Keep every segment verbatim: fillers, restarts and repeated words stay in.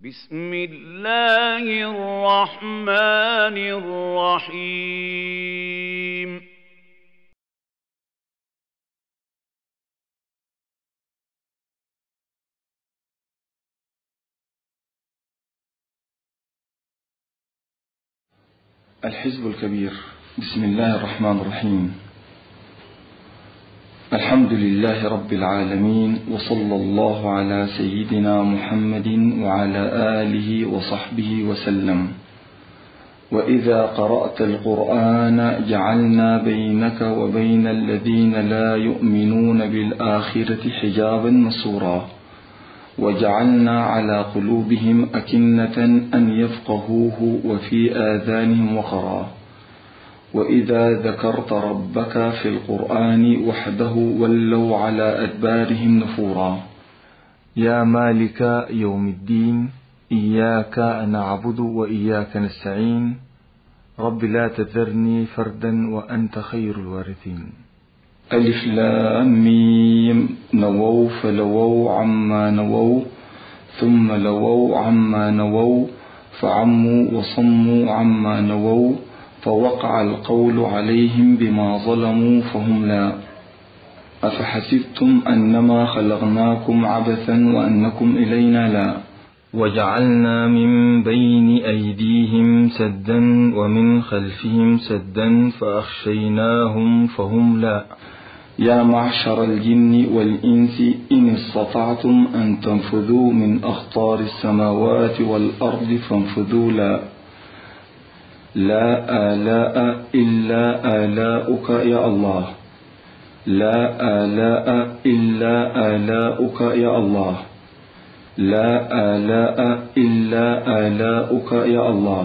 بسم الله الرحمن الرحيم. الحزب الكبير. بسم الله الرحمن الرحيم. الحمد لله رب العالمين، وصلى الله على سيدنا محمد وعلى آله وصحبه وسلم. وإذا قرأت القرآن جعلنا بينك وبين الذين لا يؤمنون بالآخرة حجابا مسورا، وجعلنا على قلوبهم أكنة أن يفقهوه وفي آذانهم وقرا. وإذا ذكرت ربك في القرآن وحده ولوا على أدبارهم نفورا. يا مالك يوم الدين، إياك نعبد وإياك نستعين. رب لا تذرني فردا وأنت خير الوارثين. ألف لام ميم، نووا فلووا عما نووا، ثم لووا عما نووا، فعموا وصموا عما نووا، فوقع القول عليهم بما ظلموا فهم لا. أفحسبتم أنما خلقناكم عبثا وأنكم إلينا لا. وجعلنا من بين أيديهم سدا ومن خلفهم سدا فأخشيناهم فهم لا. يا معشر الجن والإنس إن استطعتم أن تنفذوا من أخطار السماوات والأرض فانفذوا لا. لا آلاء إلا آلاؤك يا الله، لا آلاء إلا آلاؤك يا الله، لا آلاء إلا آلاؤك يا الله.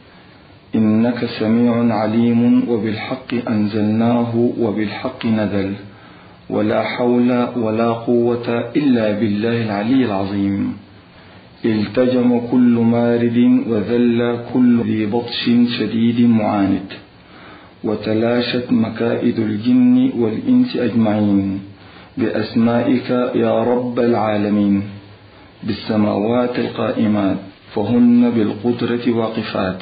إنك سميع عليم، وبالحق أنزلناه وبالحق نزل، ولا حول ولا قوة إلا بالله العلي العظيم. التجم كل مارد وذل كل ذي بطش شديد معاند، وتلاشت مكائد الجن والإنس أجمعين بأسمائك يا رب العالمين، بالسماوات القائمات فهن بالقدرة واقفات،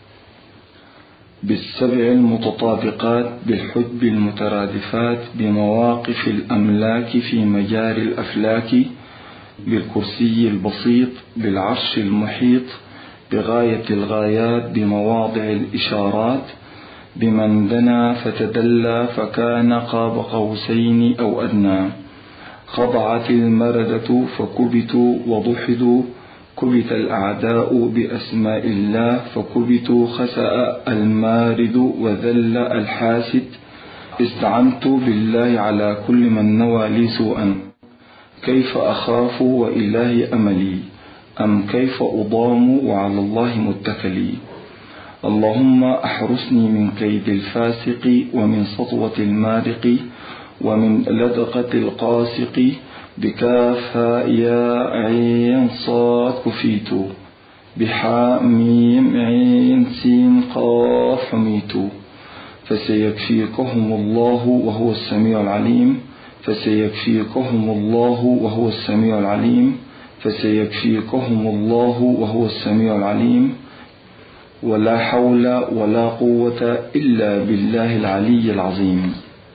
بالسبع المتطابقات بالحجب المترادفات، بمواقف الأملاك في مجاري الأفلاك، بالكرسي البسيط، بالعرش المحيط، بغاية الغايات، بمواضع الإشارات، بمن دنا فتدلى فكان قاب قوسين أو أدنى. خضعت المردة فكبتوا وضحدوا، كبت الأعداء بأسماء الله فكبتوا. خسأ المارد وذل الحاسد، استعنت بالله على كل من نوى لي سوءا. كيف أخاف وإلهي أملي، أم كيف أضام وعلى الله متكلي. اللهم أحرسني من كيد الفاسق، ومن سطوة المارق، ومن لدغة القاسق. بكاف يا عين صاد كفيت، بحاء ميم عين سين قاف حميت. فسيكفيكهم الله وهو السميع العليم، فسيكفيكهم الله وهو السميع العليم، فسيكفيكهم الله وهو السميع العليم. ولا حول ولا قوة إلا بالله العلي العظيم.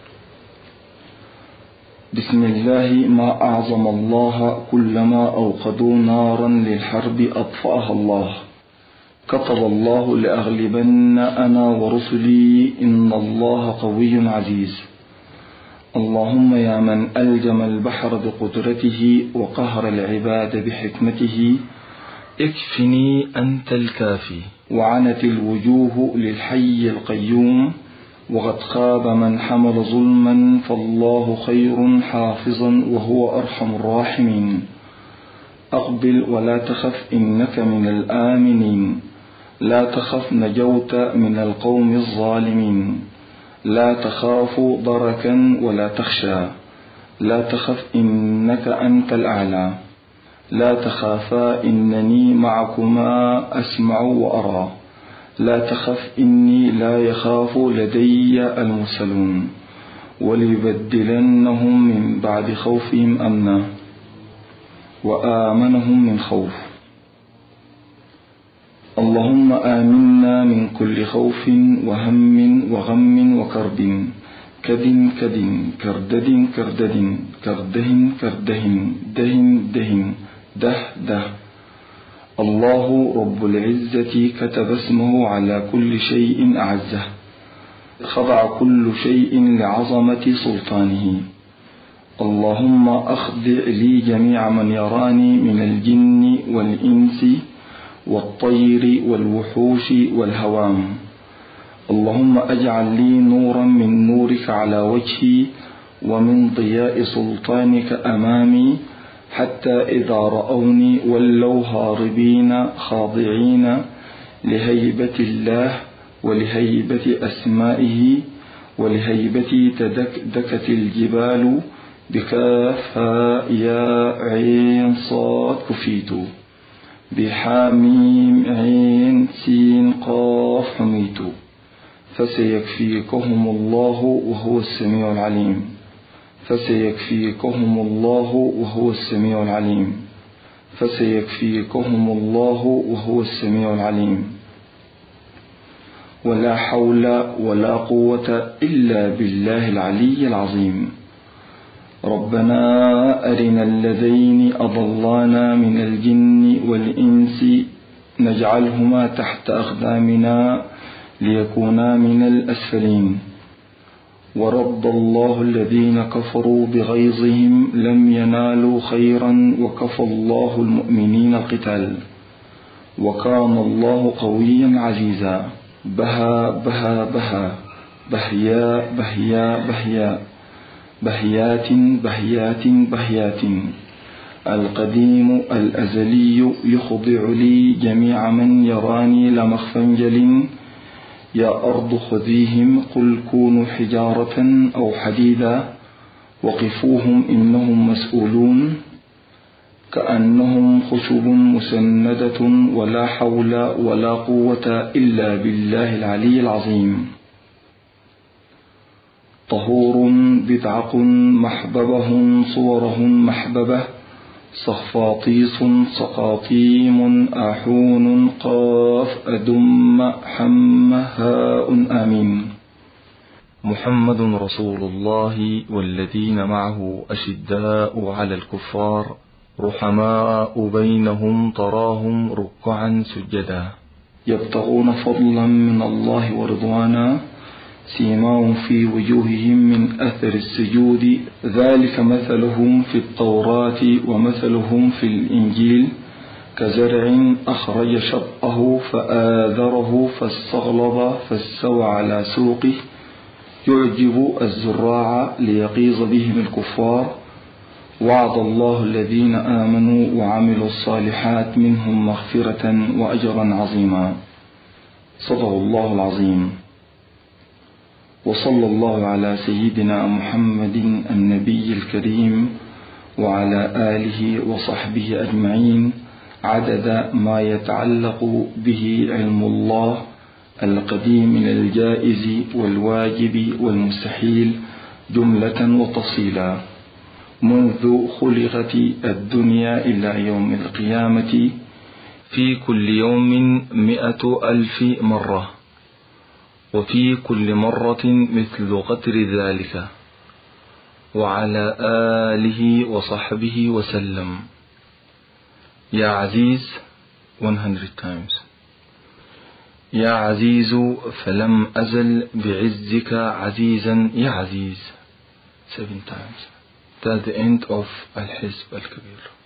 بسم الله. ما أعظم الله، كلما أوقدوا نارا للحرب أطفأها الله. كتب الله لأغلبن أنا ورسلي، إن الله قوي عزيز. اللهم يا من ألجم البحر بقدرته وقهر العباد بحكمته، اكفني أنت الكافي. وعنت الوجوه للحي القيوم، وقد خاب من حمل ظلما، فالله خير حافظا وهو أرحم الراحمين. أقبل ولا تخف إنك من الآمنين، لا تخف نجوت من القوم الظالمين. لا تخاف ضركا ولا تخشى، لا تخف إنك أنت الأعلى. لا تخافا إنني معكما أسمع وأرى. لا تخف إني لا يخاف لدي المرسلون. وليبدلنهم من بعد خوفهم أمنا وآمنهم من خوف. اللهم آمنا من كل خوف وهم وغم وكرب، كد كد كردد كردد كرده كرده دهن دهن ده ده. الله رب العزة كتب اسمه على كل شيء أعزه، خضع كل شيء لعظمة سلطانه. اللهم أخضع لي جميع من يراني من الجن والإنس والطير والوحوش والهوام. اللهم أجعل لي نورا من نورك على وجهي ومن ضياء سلطانك أمامي، حتى إذا رأوني ولوا هاربين خاضعين لهيبة الله ولهيبة أسمائه ولهيبة تدكدكت الجبال بكاف هاء ياء عين صاد كفيت، بحاميم عين سين قاف حميت. فسيكفيكهم الله وهو السميع العليم، فسيكفيكهم الله وهو السميع العليم، فسيكفيكهم الله وهو السميع العليم. ولا حول ولا قوة إلا بالله العلي العظيم. ربنا أرنا اللذين أضلانا من الجن والإنس نجعلهما تحت أقدامنا ليكونا من الأسفلين. ورد الله الذين كفروا بغيظهم لم ينالوا خيرا وكفى الله المؤمنين القتال وكان الله قويا عزيزا. بها بها بها بهيا بهيا بهيا بهيات بهيات بهيات. القديم الأزلي يخضع لي جميع من يراني لمخفنجل. يا أرض خذيهم قل كونوا حجارة أو حديدا وقفوهم إنهم مسؤولون، كأنهم خشب مسندة. ولا حول ولا قوة إلا بالله العلي العظيم. طهور بدعق محببه صورهم محببة، صخفاطيس سقاطيم آحون قاف أدم حم هاء آمين. محمد رسول الله والذين معه أشداء على الكفار رحماء بينهم تراهم ركعا سجدا يبتغون فضلا من الله ورضوانا سيماهم في وجوههم من أثر السجود ذلك مثلهم في التوراة ومثلهم في الإنجيل كزرع أخرج شطأه فآذره فاستغلظ فاستوى على سوقه يعجب الزراع ليغيظ بهم الكفار. وعد الله الذين آمنوا وعملوا الصالحات منهم مغفرة وأجرا عظيما. صدق الله العظيم. وصلى الله على سيدنا محمد النبي الكريم وعلى آله وصحبه أجمعين عدد ما يتعلق به علم الله القديم من الجائز والواجب والمستحيل جملة وتفصيلا منذ خلقت الدنيا إلى يوم القيامة في كل يوم مئة ألف مرة، وفي كل مرة مثل قدر ذلك، وعلى آله وصحبه وسلم. يا عزيز one hundred times. يا عزيز فلم أزل بعزك عزيزا يا عزيز seven times. That's the end of Al-Hizb Al-Kabir.